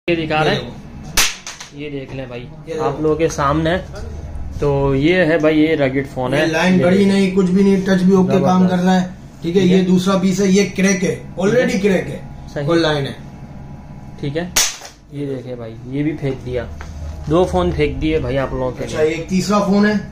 ये दिखा रहे हैं, ये देख लें भाई आप लोगों के सामने। तो ये है भाई, ये रगिड फोन है, लाइन बड़ी नहीं, कुछ भी नहीं, टच भी ओके काम कर रहा है। ठीक है, ये दूसरा पीस है, ये क्रैक है, ऑलरेडी क्रैक है, कोई लाइन है। ठीक है, ये देखे भाई, ये भी फेंक दिया, 2 फोन फेंक दिए भाई आप लोगों के। अच्छा, एक तीसरा फोन है।